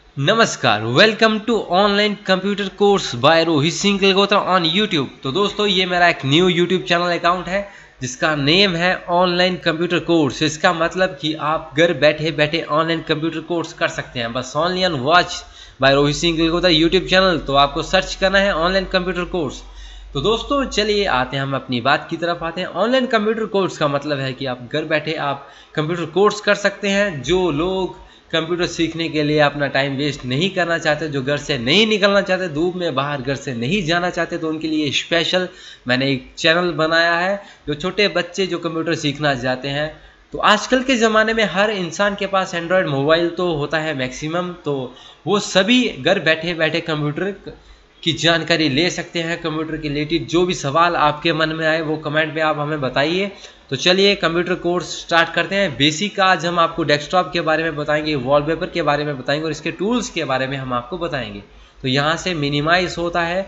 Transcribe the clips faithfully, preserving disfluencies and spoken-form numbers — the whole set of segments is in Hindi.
नमस्कार, welcome to online computer course by Rohit Singh Kalgotra on YouTube. तो दोस्तों, ये मेरा एक न्यू यूट्यूब चैनल अकाउंट है जिसका नेम है ऑनलाइन कंप्यूटर कोर्स। इसका मतलब कि आप घर बैठे बैठे ऑनलाइन कंप्यूटर कोर्स कर सकते हैं, बस only on watch by Rohit Singh Kalgotra YouTube channel. तो आपको सर्च करना है ऑनलाइन कंप्यूटर कोर्स। तो दोस्तों चलिए आते हैं हम अपनी बात की तरफ आते हैं। ऑनलाइन कंप्यूटर कोर्स का मतलब है कि आप घर बैठे आप कंप्यूटर कोर्स कर सकते हैं। जो लोग कंप्यूटर सीखने के लिए अपना टाइम वेस्ट नहीं करना चाहते, जो घर से नहीं निकलना चाहते, धूप में बाहर घर से नहीं जाना चाहते, तो उनके लिए स्पेशल मैंने एक चैनल बनाया है। जो छोटे बच्चे जो कंप्यूटर सीखना चाहते हैं, तो आजकल के ज़माने में हर इंसान के पास एंड्रॉयड मोबाइल तो होता है मैक्सिमम, तो वो सभी घर बैठे बैठे कंप्यूटर की जानकारी ले सकते हैं। कंप्यूटर के रिलेटेड जो भी सवाल आपके मन में आए वो कमेंट में आप हमें बताइए। तो चलिए कंप्यूटर कोर्स स्टार्ट करते हैं। बेसिक आज हम आपको डेस्कटॉप के बारे में बताएंगे, वॉलपेपर के बारे में बताएंगे और इसके टूल्स के बारे में हम आपको बताएंगे। तो यहाँ से मिनिमाइज होता है।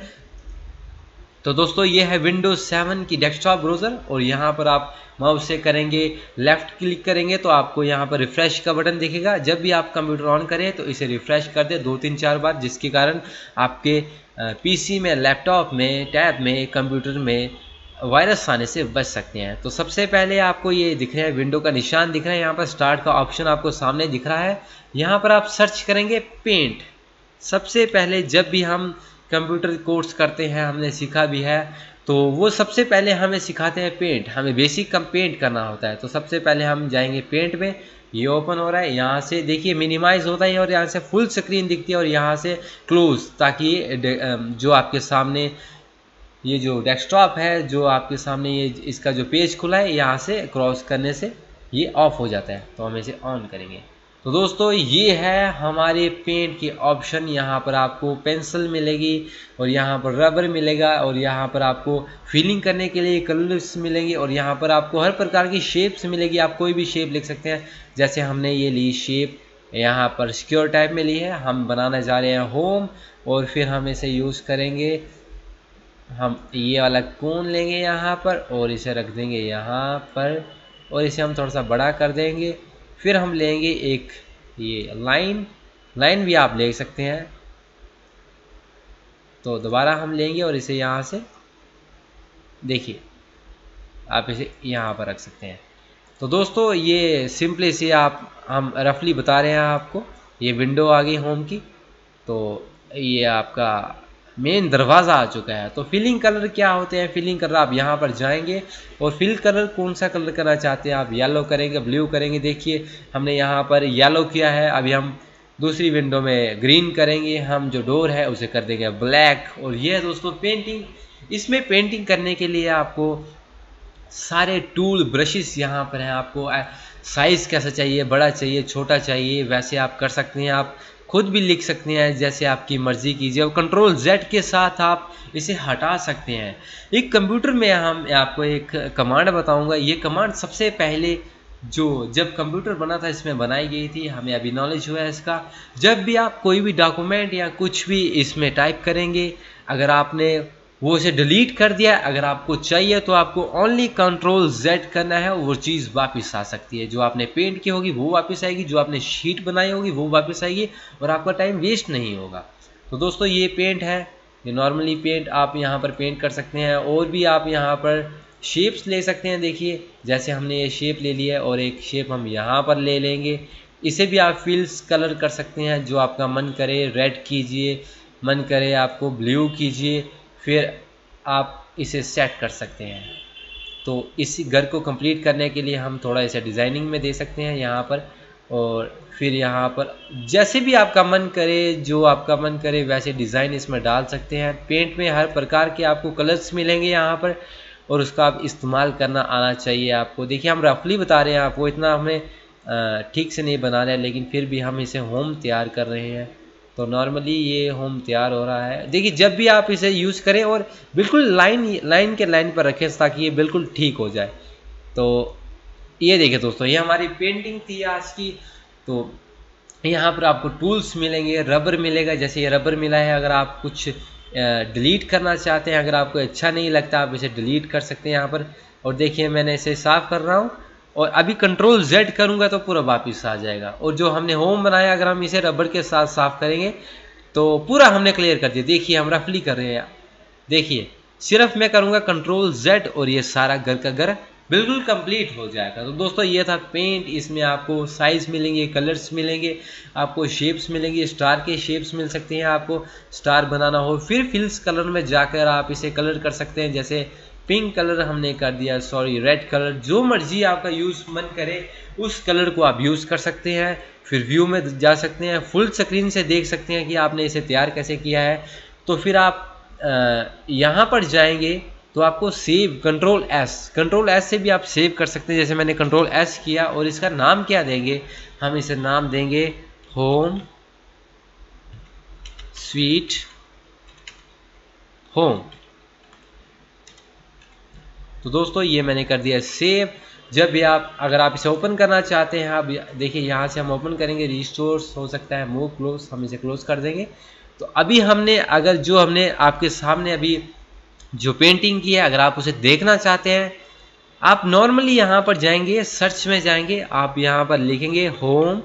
तो दोस्तों ये है विंडोज सेवन की डेस्कटॉप ब्राउज़र और यहाँ पर आप माउस से करेंगे, लेफ्ट क्लिक करेंगे तो आपको यहाँ पर रिफ्रेश का बटन दिखेगा। जब भी आप कंप्यूटर ऑन करें तो इसे रिफ्रेश कर दे दो तीन चार बार, जिसके कारण आपके पीसी में, लैपटॉप में, टैब में, कंप्यूटर में वायरस आने से बच सकते हैं। तो सबसे पहले आपको ये दिख रहा है, विंडो का निशान दिख रहा है, यहाँ पर स्टार्ट का ऑप्शन आपको सामने दिख रहा है। यहाँ पर आप सर्च करेंगे पेंट। सबसे पहले जब भी हम कंप्यूटर कोर्स करते हैं, हमने सीखा भी है, तो वो सबसे पहले हमें सिखाते हैं पेंट। हमें बेसिक कम पेंट करना होता है। तो सबसे पहले हम जाएंगे पेंट में। ये ओपन हो रहा है, यहाँ से देखिए मिनिमाइज होता है और यहाँ से फुल स्क्रीन दिखती है और यहाँ से क्लोज, ताकि जो आपके सामने ये जो डेस्कटॉप है, जो आपके सामने ये इसका जो पेज खुला है, यहाँ से क्रॉस करने से ये ऑफ हो जाता है। तो हम इसे ऑन करेंगे। तो दोस्तों ये है हमारे पेंट के ऑप्शन। यहाँ पर आपको पेंसिल मिलेगी और यहाँ पर रबर मिलेगा और यहाँ पर आपको फिलिंग करने के लिए कलर्स मिलेंगे और यहाँ पर आपको हर प्रकार की शेप्स मिलेगी। आप कोई भी शेप लिख सकते हैं। जैसे हमने ये ली शेप, यहाँ पर सिक्योर टाइप में ली है, हम बनाने जा रहे हैं होम, और फिर हम इसे यूज़ करेंगे। हम ये वाला कोन लेंगे यहाँ पर और इसे रख देंगे यहाँ पर और इसे हम थोड़ा सा बड़ा कर देंगे। फिर हम लेंगे एक ये लाइन, लाइन भी आप ले सकते हैं। तो दोबारा हम लेंगे और इसे यहाँ से देखिए, आप इसे यहाँ पर रख सकते हैं। तो दोस्तों ये सिंपली से आप हम रफली बता रहे हैं आपको। ये विंडो आ गई होम की। तो ये आपका मेन दरवाज़ा आ चुका है। तो फिलिंग कलर क्या होते हैं? फिलिंग कलर आप यहाँ पर जाएंगे और फिल कलर कौन सा कलर करना चाहते हैं आप, येलो करेंगे, ब्लू करेंगे। देखिए हमने यहाँ पर येलो किया है। अभी हम दूसरी विंडो में ग्रीन करेंगे। हम जो डोर है उसे कर देंगे ब्लैक। और ये है दोस्तों पेंटिंग। इसमें पेंटिंग करने के लिए आपको सारे टूल ब्रशेस यहाँ पर हैं। आपको साइज़ कैसा चाहिए, बड़ा चाहिए, छोटा चाहिए, वैसे आप कर सकते हैं। आप खुद भी लिख सकते हैं जैसे आपकी मर्ज़ी कीजिए। और कंट्रोल जेड के साथ आप इसे हटा सकते हैं। एक कंप्यूटर में हम आपको एक कमांड बताऊंगा। ये कमांड सबसे पहले जो जब कंप्यूटर बना था इसमें बनाई गई थी, हमें अभी नॉलेज हुआ है इसका। जब भी आप कोई भी डॉक्यूमेंट या कुछ भी इसमें टाइप करेंगे, अगर आपने वो इसे डिलीट कर दिया, अगर आपको चाहिए तो आपको ओनली कंट्रोल जेड करना है, वो चीज़ वापस आ सकती है। जो आपने पेंट की होगी वो वापस आएगी, जो आपने शीट बनाई होगी वो वापस आएगी और आपका टाइम वेस्ट नहीं होगा। तो दोस्तों ये पेंट है, ये नॉर्मली पेंट आप यहाँ पर पेंट कर सकते हैं। और भी आप यहाँ पर शेप्स ले सकते हैं। देखिए जैसे हमने ये शेप ले लिया है और एक शेप हम यहाँ पर ले लेंगे। इसे भी आप फिल्स कलर कर सकते हैं, जो आपका मन करे रेड कीजिए, मन करे आपको ब्लू कीजिए, फिर आप इसे सेट कर सकते हैं। तो इसी घर को कंप्लीट करने के लिए हम थोड़ा इसे डिज़ाइनिंग में दे सकते हैं यहाँ पर। और फिर यहाँ पर जैसे भी आपका मन करे, जो आपका मन करे वैसे डिज़ाइन इसमें डाल सकते हैं। पेंट में हर प्रकार के आपको कलर्स मिलेंगे यहाँ पर और उसका आप इस्तेमाल करना आना चाहिए आपको। देखिए हम रफली बता रहे हैं आपको, इतना हमें ठीक से नहीं बना रहे हैं, लेकिन फिर भी हम इसे होम तैयार कर रहे हैं। तो नॉर्मली ये होम तैयार हो रहा है। देखिए जब भी आप इसे यूज़ करें और बिल्कुल लाइन लाइन के लाइन पर रखें ताकि ये बिल्कुल ठीक हो जाए। तो ये देखिए दोस्तों, ये हमारी पेंटिंग थी आज की। तो यहाँ पर आपको टूल्स मिलेंगे, रबर मिलेगा। जैसे ये रबर मिला है, अगर आप कुछ डिलीट करना चाहते हैं, अगर आपको अच्छा नहीं लगता आप इसे डिलीट कर सकते हैं यहाँ पर। और देखिए मैंने इसे साफ़ कर रहा हूँ और अभी कंट्रोल जेड करूँगा तो पूरा वापस आ जाएगा। और जो हमने होम बनाया अगर हम इसे रबड़ के साथ साफ करेंगे तो पूरा हमने क्लियर कर दिया। देखिए हम रफली कर रहे हैं, देखिए सिर्फ मैं करूँगा कंट्रोल जेड और ये सारा घर का घर बिल्कुल कंप्लीट हो जाएगा। तो दोस्तों ये था पेंट, इसमें आपको साइज मिलेंगे, कलर्स मिलेंगे, आपको शेप्स मिलेंगे, स्टार के शेप्स मिल सकते हैं। आपको स्टार बनाना हो फिर फिल्स कलर में जाकर आप इसे कलर कर सकते हैं। जैसे पिंक कलर हमने कर दिया, सॉरी रेड कलर, जो मर्जी आपका यूज़ मन करे उस कलर को आप यूज़ कर सकते हैं। फिर व्यू में जा सकते हैं, फुल स्क्रीन से देख सकते हैं कि आपने इसे तैयार कैसे किया है। तो फिर आप यहाँ पर जाएंगे तो आपको save control S control S से भी आप सेव कर सकते हैं। जैसे मैंने कंट्रोल एस किया और इसका नाम क्या देंगे, हम इसे नाम देंगे होम स्वीट होम। तो दोस्तों ये मैंने कर दिया सेव। जब भी आप अगर आप इसे ओपन करना चाहते हैं, आप देखिए यहाँ से हम ओपन करेंगे, रिस्टोर्स हो सकता है, मूव क्लोज, हम इसे क्लोज कर देंगे। तो अभी हमने अगर जो हमने आपके सामने अभी जो पेंटिंग की है अगर आप उसे देखना चाहते हैं, आप नॉर्मली यहाँ पर जाएंगे, सर्च में जाएंगे, आप यहाँ पर लिखेंगे होम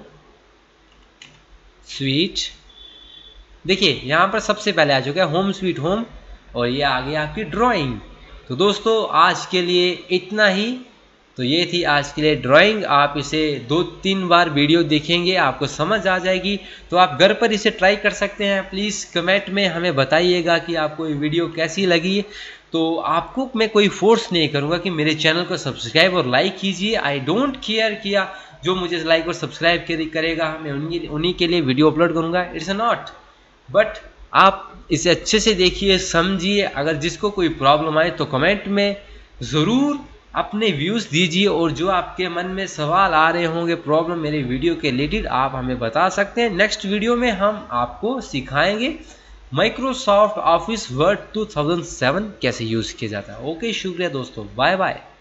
स्वीट। देखिए यहाँ पर सबसे पहले आ चुका है होम स्वीट होम और ये आ गई आपकी ड्राइंग। तो दोस्तों आज के लिए इतना ही। तो ये थी आज के लिए ड्राइंग। आप इसे दो तीन बार वीडियो देखेंगे आपको समझ आ जाएगी। तो आप घर पर इसे ट्राई कर सकते हैं। प्लीज़ कमेंट में हमें बताइएगा कि आपको ये वीडियो कैसी लगी। तो आपको मैं कोई फोर्स नहीं करूँगा कि मेरे चैनल को सब्सक्राइब और लाइक कीजिए। आई डोंट केयर किया जो मुझे लाइक और सब्सक्राइब करेगा मैं उन्हीं उन्हीं के लिए वीडियो अपलोड करूँगा, इट्स नॉट। बट आप इसे अच्छे से देखिए, समझिए। अगर जिसको कोई प्रॉब्लम आए तो कमेंट में ज़रूर अपने व्यूज़ दीजिए और जो आपके मन में सवाल आ रहे होंगे प्रॉब्लम मेरे वीडियो के रिलेटेड आप हमें बता सकते हैं। नेक्स्ट वीडियो में हम आपको सिखाएंगे Microsoft Office Word two thousand seven कैसे यूज़ किया जाता है। ओके, शुक्रिया दोस्तों, बाय बाय।